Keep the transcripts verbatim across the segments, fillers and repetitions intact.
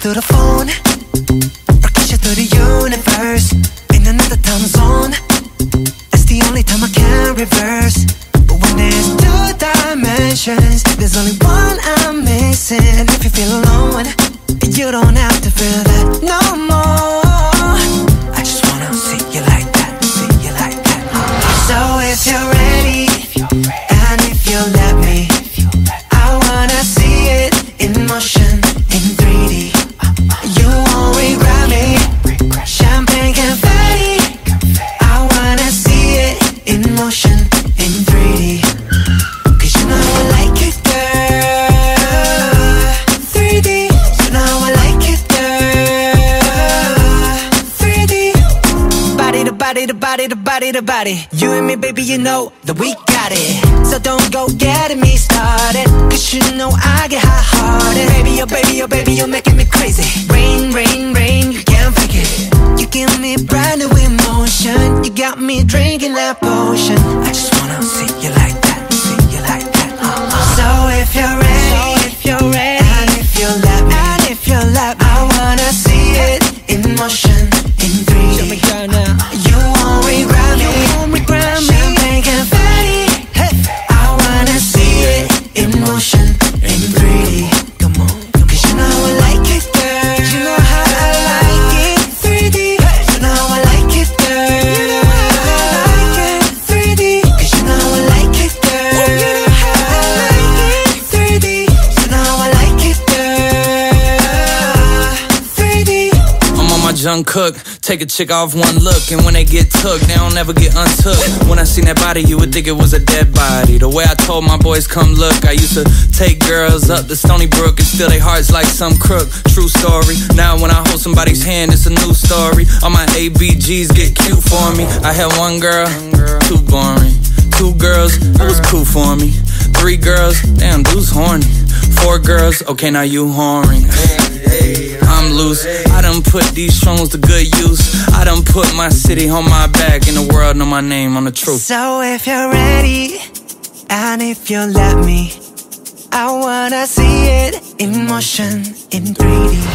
through the phone, broadcast through the universe. In another time zone, it's the only time I can reverse. But when there's two dimensions, there's only one I'm missing. And if you feel alone, you don't have to feel that no more. I just wanna see you like that, see you like that. So if you're ready, and if you let me, I wanna see it in motion, in three D. You won't regret me. Champagne confetti, I wanna see it in motion, in three D. Cause you know I like it, girl. three D, you know I like it, girl. three D, body to body to body to body to body. You and me, baby, you know that we got it. So don't go getting me started, cause you know I get hot-hearted. Baby, oh baby, oh baby, you're making me crazy. Rain, rain, rain, you can't fake it. You give me brand new emotion. You got me drinking that potion. I just wanna see you like that, see you like that. So if you're ready, if you're ready, and if you let me, and if you let me, I wanna see it in motion, in three D. You won't regret me, you won't regret me. Champagne confetti, hey. I wanna see it in motion, in three D. Come on, cause you know I like it, girl. You know how I like it, three D. You know I like it, girl. You know how I like it, three D. Cause you know I like it, girl. You know how I like it, three D. You know I like it, girl. three D. I'm on my junk cook. Take a chick off one look, and when they get took, they don't ever get untook. When I seen that body, you would think it was a dead body. The way I told my boys, come look, I used to take girls up the Stony Brook and steal their hearts like some crook. True story. Now when I hold somebody's hand, it's a new story. All my A B Gs get cute for me. I had one girl, too boring. Two girls, that was cool for me. Three girls, damn, dude's horny. Four girls, okay, now you whoring. I'm loose, I done put these songs to good use. I done put my city on my back, and the world know my name on the truth. So if you're ready, and if you let me, I wanna see it in motion, in three D.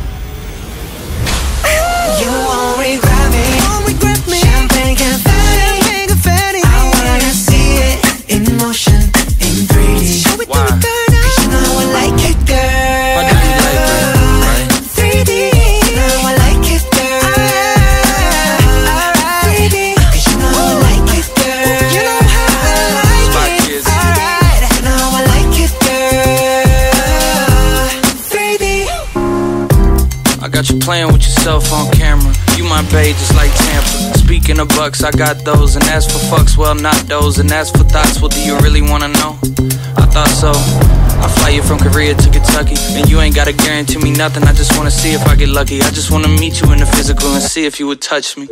You won't regret me, won't regret me. Champagne confetti, confetti. I wanna see it in motion, in three D. Show it to me, girl. Cause you know I like it, girl. I know you like it, right? three D, you know I like it, girl. Alright, three D, cause you know I like it, girl. You know how I like it. Alright, you know I like it, girl. three D. I got you playing with yourself on camera. You my babe just like Tampa. Speaking of bucks, I got those. And as for fucks, well not those. And as for thoughts, well do you really wanna know? I thought so. I fly you from Korea to Kentucky, and you ain't gotta guarantee me nothing. I just wanna see if I get lucky. I just wanna meet you in the physical and see if you would touch me.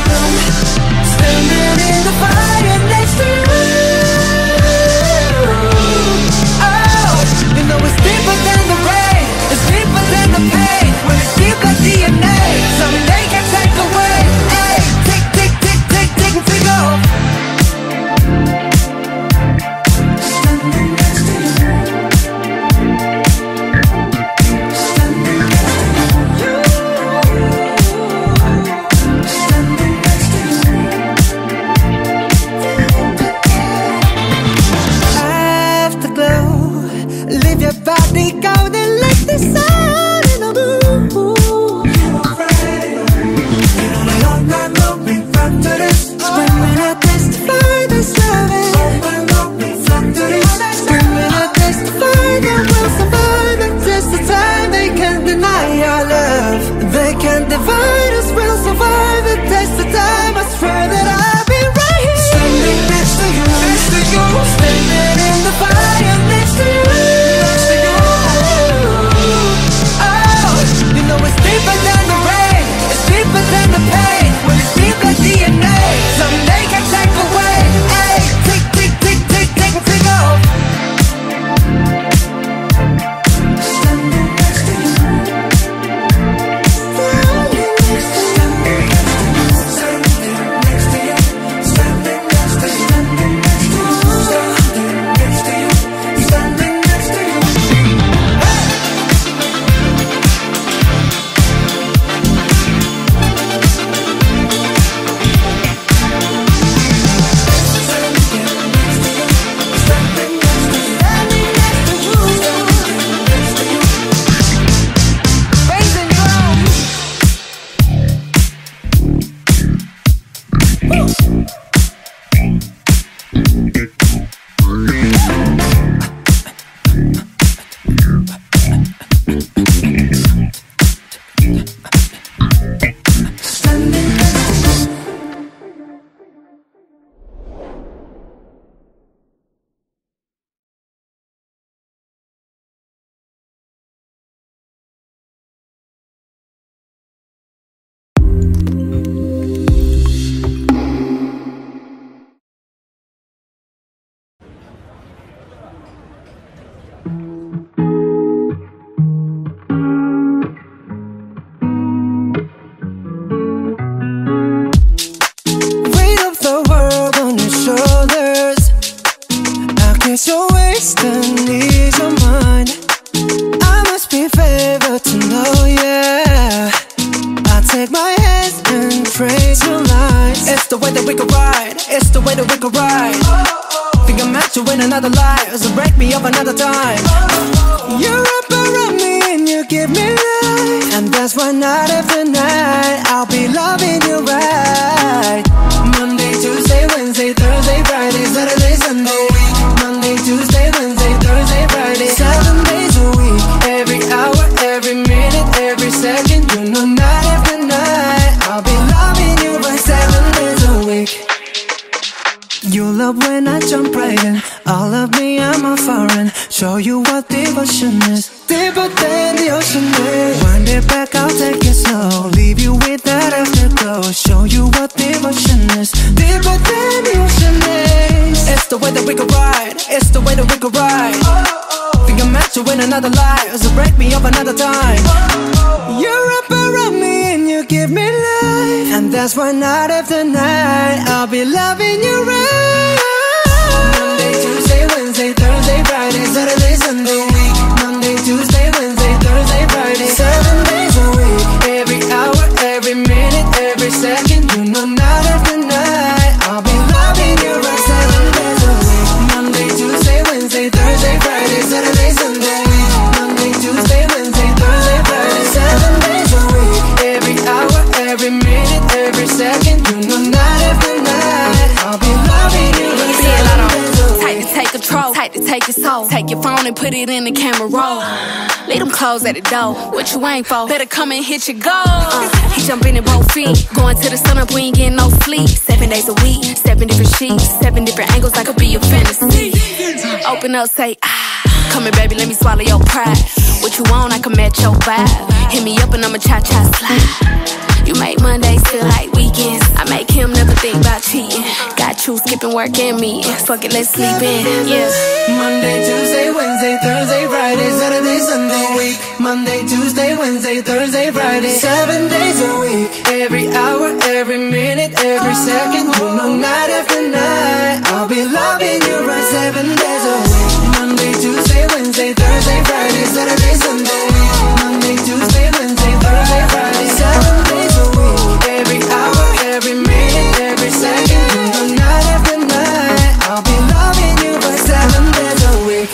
Standing in the fire next to you. and ease your mind. I must be favored to know, yeah. I take my hands and praise your lines. It's the way that we could ride, it's the way that we could ride. Think I'm meant to win another life, so break me up another time. You wrap around me and you give me life, and that's why night after night I'll be loving you right. Monday, Tuesday, Wednesday, Thursday, Friday, Saturday, Sunday. Monday, Tuesday, Wednesday, Thursday, Friday, seven days a week. Every hour, every minute, every second. You know night after night I'll be loving you right seven days a week. You love when I jump right in. All of me, I'm a foreign. Show you what devotion is. Deeper than the ocean is. Wind it back, I'll take it slow. Leave you with that afterglow. Show you what devotion is. Deeper than the ocean is. It's the way that we could ride, it's the way that we could ride. Think I'm meant to win another life, so break me up another time. You wrap around me and you give me life, and that's why night after night I'll be loving you right. Monday, Tuesday, Wednesday, Thursday, Friday, Saturday, Sunday. Monday, Tuesday, Wednesday, Thursday, Friday, seven days a week. Every hour, every minute, every second. You know night after night I'll be loving you right seven days a week. Monday, Tuesday, Wednesday, Thursday, Friday, Saturday, Sunday. Monday, Tuesday, Wednesday, Thursday, Friday, seven days a week. Every hour, every minute, every second. You know night after night I'll be loving you right seven days a week. Tight to take control, tight to take your soul. Take your phone and put it in the camera roll. Leave them clothes at the door. What you ain't for? Better come and hit your goal. Uh, he jumping in both feet. Going to the sun up, we ain't getting no sleep. Seven days a week, seven different sheets, seven different angles. I could be your fantasy. Open up, say ah. Come here, baby, let me swallow your pride. What you want, I can match your vibe. Hit me up and I'ma cha-cha slide. You make Mondays feel like weekends. I make him never think about cheating. Got you skipping work and meeting. Fuck it, let's sleep in, yeah. Monday, Tuesday, Wednesday, Thursday, Friday, Saturday, Sunday week. Monday, Tuesday, Wednesday, Thursday, Friday, seven days a week. Every hour, every minute, every second. You know night after night I'll be loving you right seven days a week. Monday, Tuesday, Wednesday, Thursday, Friday, Saturday, Sunday. Monday, Tuesday, Wednesday, Thursday, Friday, seven days a week. Every hour, every minute, every second. You know night after night I'll be loving you right seven days a week.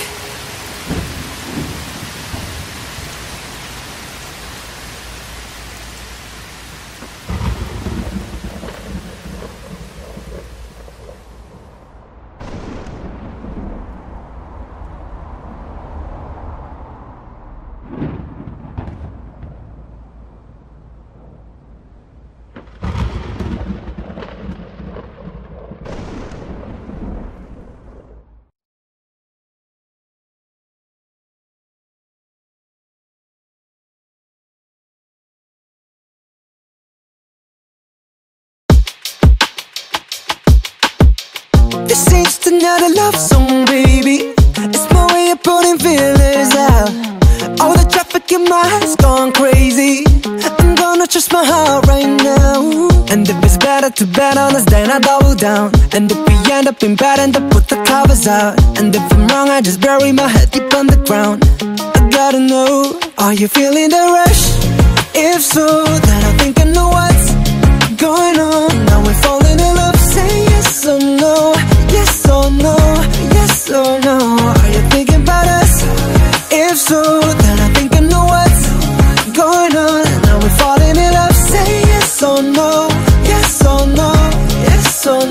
This ain't just another love song, baby. It's my way of putting feelers out. All the traffic in my head's gone crazy. I'm gonna trust my heart right now. And if it's better to bet on us, then I double down. And if we end up in bed, end up put the covers out. And if I'm wrong, I just bury my head deep underground. I gotta know, are you feeling the rush? If so, then I think I know what's going on. Now we're falling in love, say yes or no. Yes or no, yes or no. Are you thinking about us? If so, then I think I know what's going on. Now we're falling in love, say yes or no. Yes or no, yes or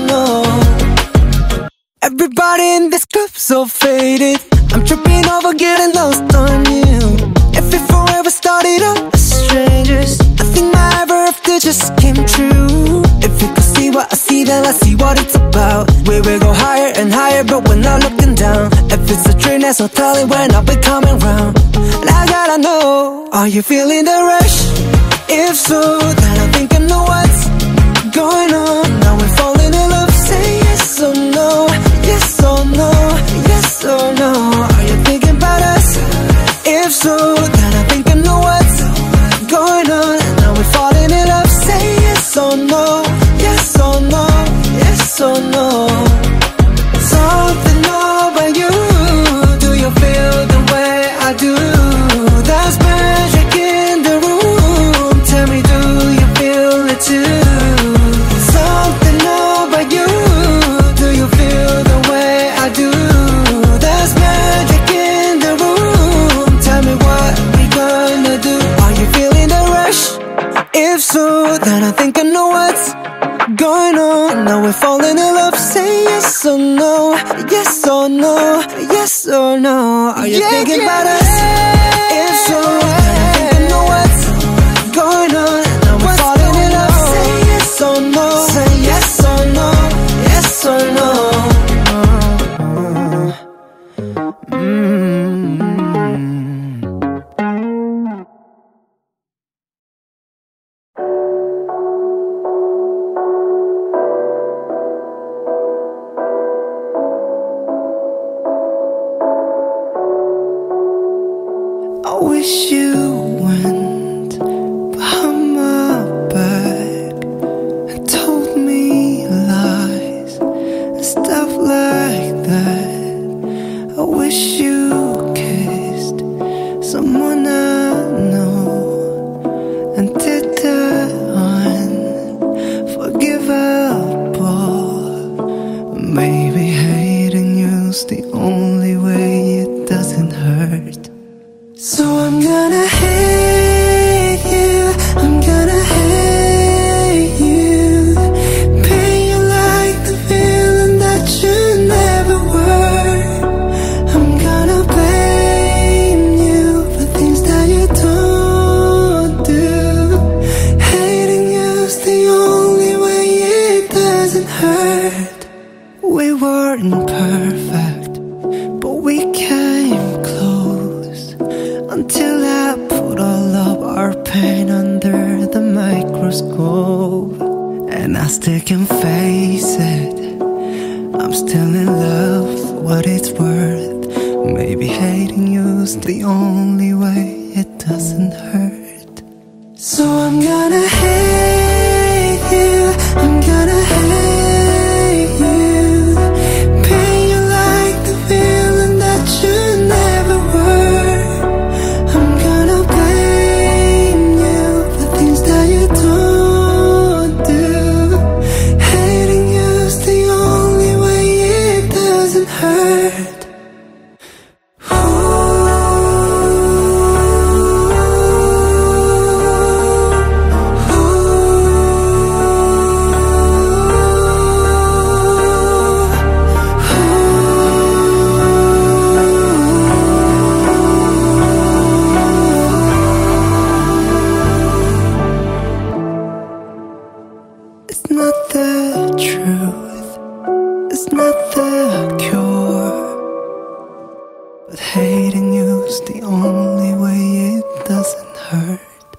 no. Everybody in this club so faded. I'm tripping over getting lost on you. If we forever started up as strangers, I think my ever after just came true. If you could see what I see, then I see what it's about. We will go higher and higher, but we're not looking down. If it's a dream, there's no telling when I'll be coming round. And I gotta know, are you feeling the rush? If so, then I think I know what's going on. Now we're falling in love, say yes or no. Yes or no, yes or no. Are you thinking about us? If so, then I think I know what's going on. Now we're falling in love, say yes or no. Yes or no, yes or no. Something about you. Do you Now we're falling in love. Say yes or no, yes or no, yes or no. Are you yeah, thinking yeah. about us? If so, then I know what's going on. Now we're what's falling in love. On? Say yes or no, say yes or no, yes or no. Mm-hmm. I wish you went behind my back and told me lies and stuff like that. I wish you kissed someone I know and did the unforgivable. Maybe hating you's the only way it doesn't hurt. So I'm gonna hate you, I'm gonna hate you. Pain you like the feeling that you never were. I'm gonna blame you for things that you don't do. Hating you's the only way it doesn't hurt. We weren't perfect, but we came close. Until I put all of our pain under the microscope. And I still can face it, I'm still in love for what it's worth. Maybe hating you's the only way it doesn't hurt. So I'm gonna hate you, I'm gonna hate you. Pain you like the feeling that you never were. It's not the truth, it's not the cure, but hating you's the only way it doesn't hurt.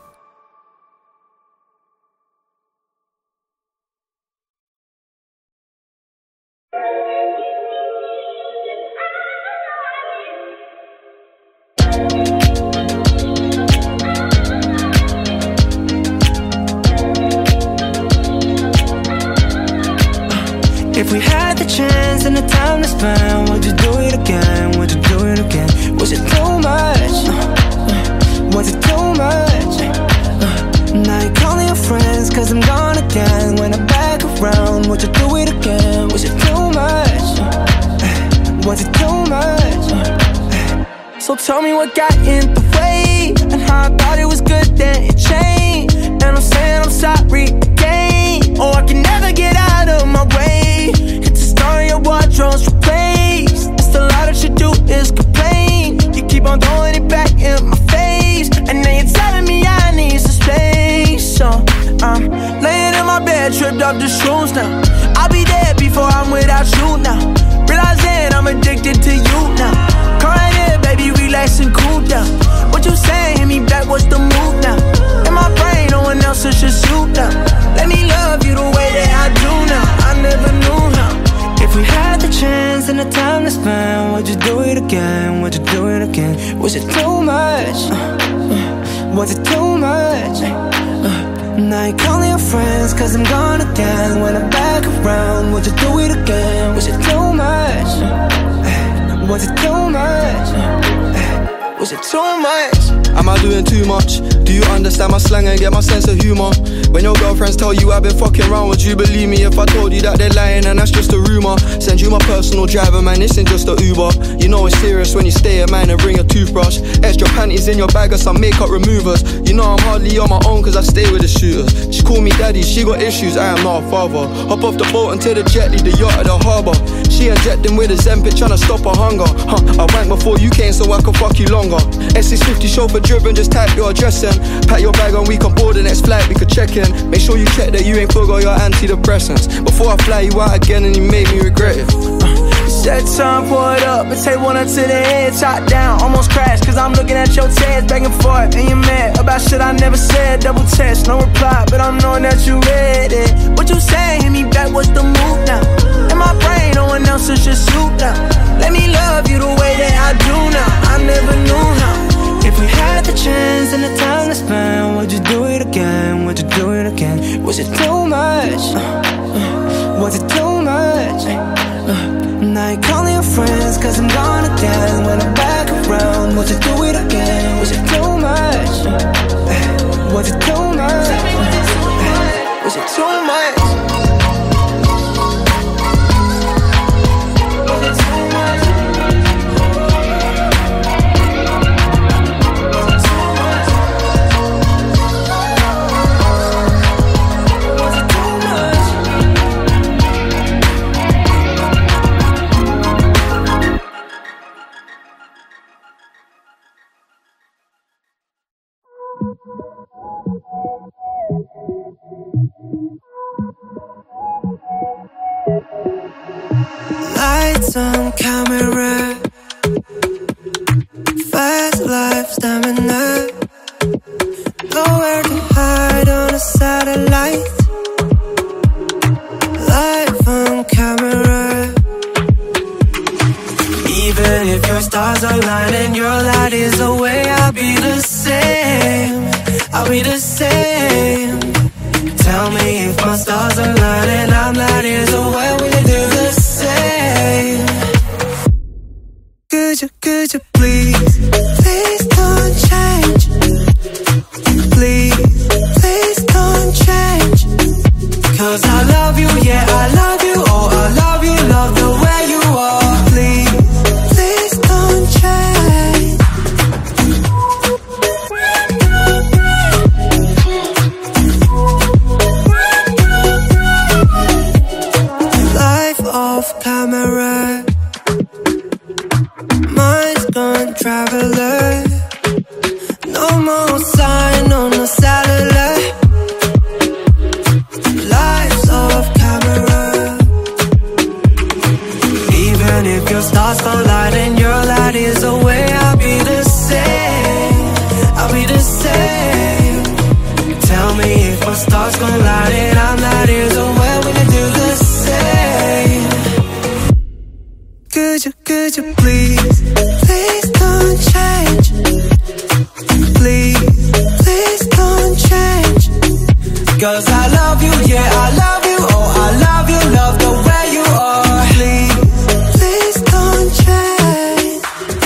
If we had the chance and the time to spend, would you do it again? Would you do it again? Was it too much? Was it too much? Now you're calling your friends cause I'm gone again. When I'm back around, would you do it again? Was it too much? Was it too much? So tell me what got in the way, and how I thought it was good then it changed. And I'm saying I'm sorry again. Oh, I can never get out of my way. Your wardrobe's replaced. It's a lot that you do is complain. You keep on throwing it back in my face, and now you're telling me I need some space. So I'm laying in my bed, tripped up the shoes now. I'll be dead before I'm without you now. Realizing I'm addicted to you now. Come right here, baby, relax and cool down. What you saying? Hit me back, what's the move now? In my brain, no one else, it's just you now. Let me love you the way that I do now. I never knew how. If we had the chance and the time to spend, would you do it again? Would you do it again? Was it too much? Uh, uh, was it too much? Uh, now you're calling your friends cause I'm gone again. When I'm back around, would you do it again? Was it too much? Uh, was it too much? Uh, Was it too much? Am I doing too much? Do you understand my slang and get my sense of humour? When your girlfriends tell you I've been fucking round, would you believe me if I told you that they're lying and that's just a rumour? Send you my personal driver, man, this ain't just a Uber. You know it's serious when you stay at mine and bring a toothbrush. Extra panties in your bag or some makeup removers. You know I'm hardly on my own cause I stay with the shooters. She call me daddy, she got issues, I am not a father. Hop off the boat until the jet lead the yacht at the harbour. She injecting with a Zempic tryna stop her hunger. Huh, I went before you came so I could fuck you longer. S six fifty chauffeur driven, just type your address in. Pack your bag and we can board the next flight, we could check in. Make sure you check that you ain't forgot your antidepressants before I fly you out again and you made me regret it. Set time, pour it up, and take one up to the head. Top down, almost crashed, cause I'm looking at your text back and forth. And you're mad about shit I never said. Double text, no reply, but I'm knowing that you read it. What you say, hit me back, what's the move now? In my brain, no one else is just soup now. Let me love you the way that I do now. I never knew how. If we had the chance and the time to spend, would you do it again? Would you do it again? Was it too much? Uh, uh, was it too much? Uh, now you're calling your friends cause I'm gone again. When I'm back around, would you do it again? Was it too much? Uh, was it too much? Uh, was it too much? Lights on camera, fast life stamina, nowhere to hide on a satellite. Life on camera. Even if your stars align and your light is away, I'll be the same, I'll be the same. Tell me if my stars align and I'm light is away, will you do the same? Could you, could you please, please don't change? Please, please don't change. Cause I love you, yeah I love you. Oh I love you, love the way you are. Please, please don't change. Life off camera, mind's gone traveler. No more sign on the satellite. Life's off camera. Even if your stars collide and your light is away, I'll be the same, I'll be the same. Tell me if my stars collide and I'm light is away, will you do the same? Could you, could you please, please don't change? Please, please don't change. Cause I love you, yeah I love you. Oh I love you, love the way you are. Please, please don't change.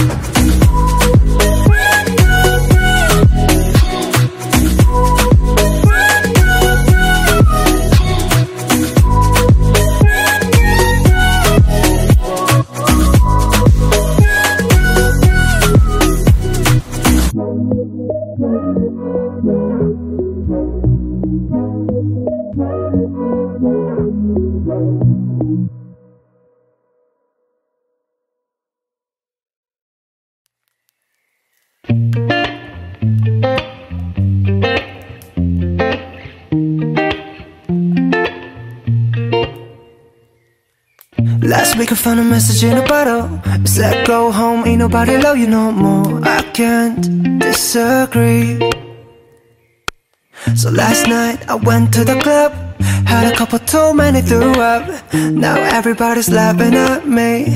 Last week I found a message in a bottle. It said go home, ain't nobody love you no more. I can't disagree. So last night I went to the club, had a couple too many, threw up. Now everybody's laughing at me,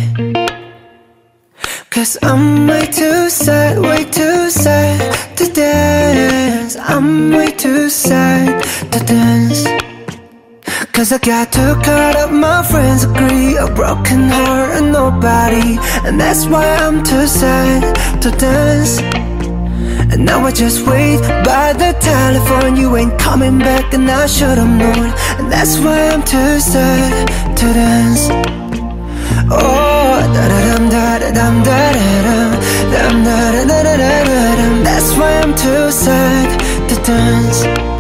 cause I'm way too sad, way too sad to dance. I'm way too sad to dance. Cause I got too caught up, my friends agree. A broken heart and nobody, and that's why I'm too sad to dance. And now I just wait by the telephone. You ain't coming back and I should've known. And that's why I'm too sad to dance. Oh, da-da-dum, da-da-dum, da-da-dum, dum, da-da-da-da-da-dum. That's why I'm too sad to dance.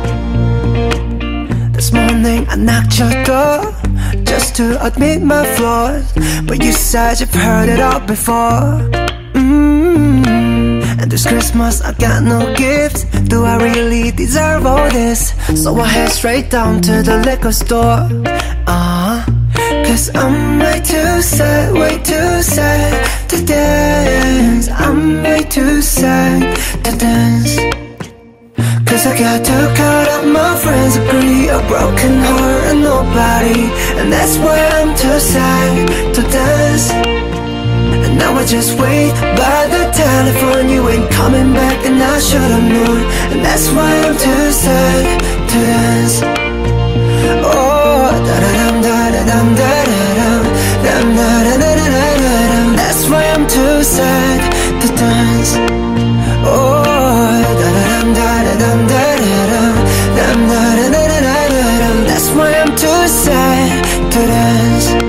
This morning I knocked your door just to admit my flaws, but you said you've heard it all before. mm-hmm. And this Christmas I got no gift. Do I really deserve all this? So I head straight down to the liquor store. Uh-huh. Cause I'm way too sad, way too sad to dance. I'm way too sad to dance. Cause I got too caught up, my friends agree. A broken heart and nobody, and that's why I'm too sad to dance. And now I just wait by the telephone. You ain't coming back and I should've known. And that's why I'm too sad to dance. Oh, da-da-dum, da-da-dum, da-da-dum, dum, da-da-da-da-da-dum. That's why I'm too sad to dance. Oh, da-da-dum, da-da-dum, da-da-dum, dum, da-da-da-da-da-dum. That's why I'm too sad to dance.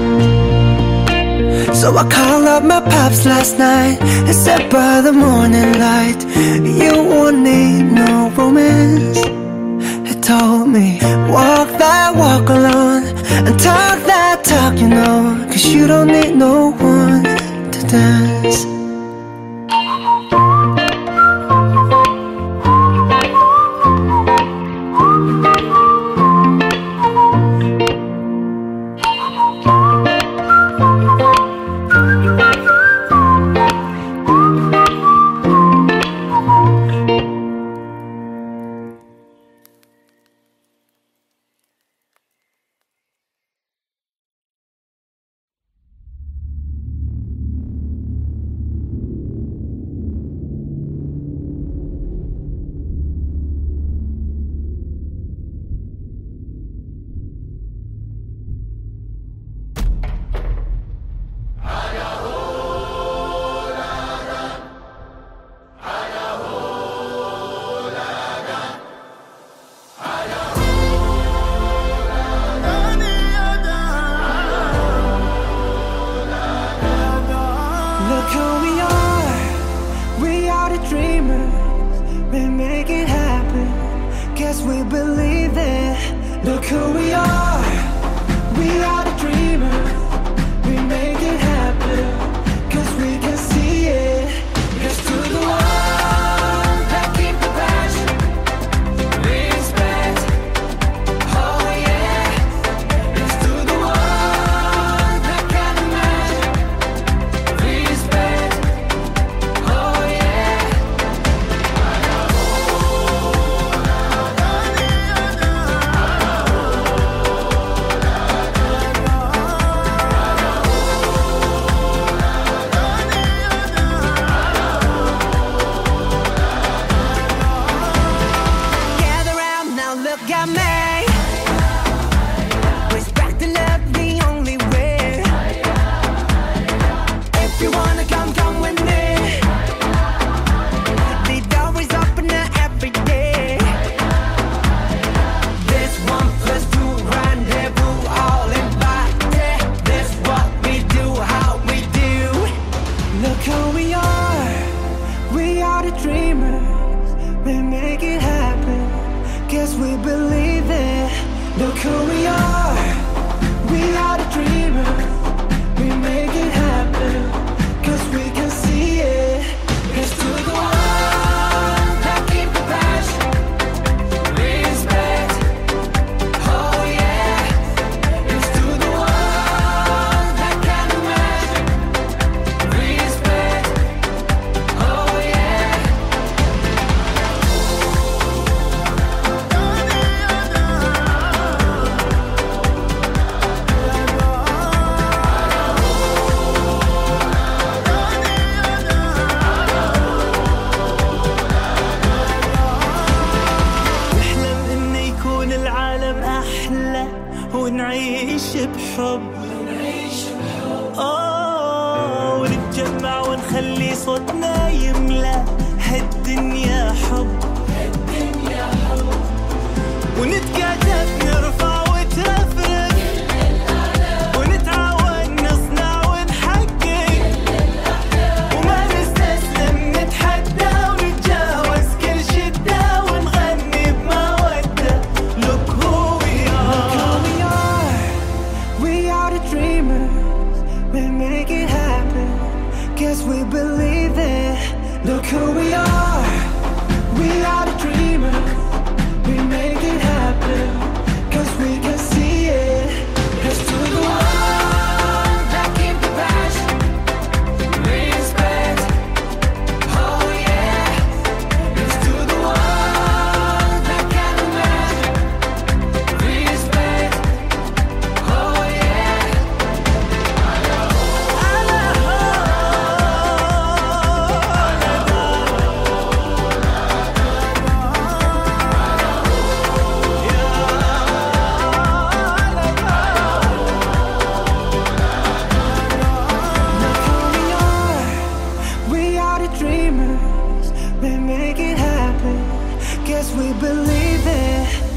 So I called up my pops last night and said by the morning light, you won't need no romance. He told me, walk that walk alone and talk that talk, you know, cause you don't need no one to dance. نملى هالدنيا حب ونتكاتف نرفع وتفرق ونتعاون نصنع ونحقق وما نستسلم نتحدى ونتجاوز كل شدة ونغني بمودة. Look who we are. We are the dreamers, we make it happen. Guess we believe it. Look who we are. We are the dreamers, we make it happen. Cause we can see it. Let's do the one that keep the passion. Respect. Oh yeah. Let's do the one that can imagine. Respect. Oh yeah. We are the dreamers, we make it happen. Guess we believe it.